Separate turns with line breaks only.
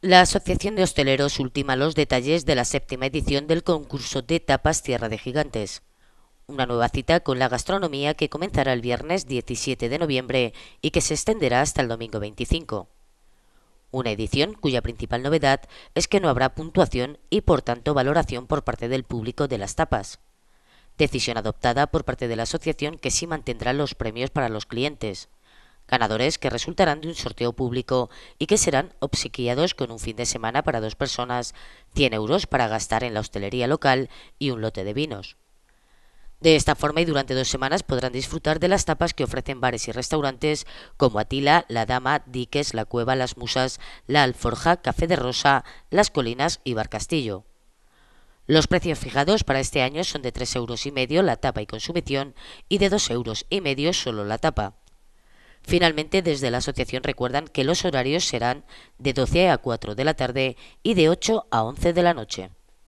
La Asociación de Hosteleros ultima los detalles de la séptima edición del concurso de tapas Tierra de Gigantes. Una nueva cita con la gastronomía que comenzará el viernes 17 de noviembre y que se extenderá hasta el domingo 25. Una edición cuya principal novedad es que no habrá puntuación y por tanto valoración por parte del público de las tapas. Decisión adoptada por parte de la asociación que sí mantendrá los premios para los clientes. Ganadores que resultarán de un sorteo público y que serán obsequiados con un fin de semana para 2 personas, 100 euros para gastar en la hostelería local y un lote de vinos. De esta forma y durante 2 semanas podrán disfrutar de las tapas que ofrecen bares y restaurantes como Atila, La Dama, Diques, La Cueva, Las Musas, La Alforja, Café de Rosa, Las Colinas y Bar Castillo. Los precios fijados para este año son de 3,5 € la tapa y consumición y de 2,5 € solo la tapa. Finalmente, desde la asociación recuerdan que los horarios serán de 12 a 4 de la tarde y de 8 a 11 de la noche.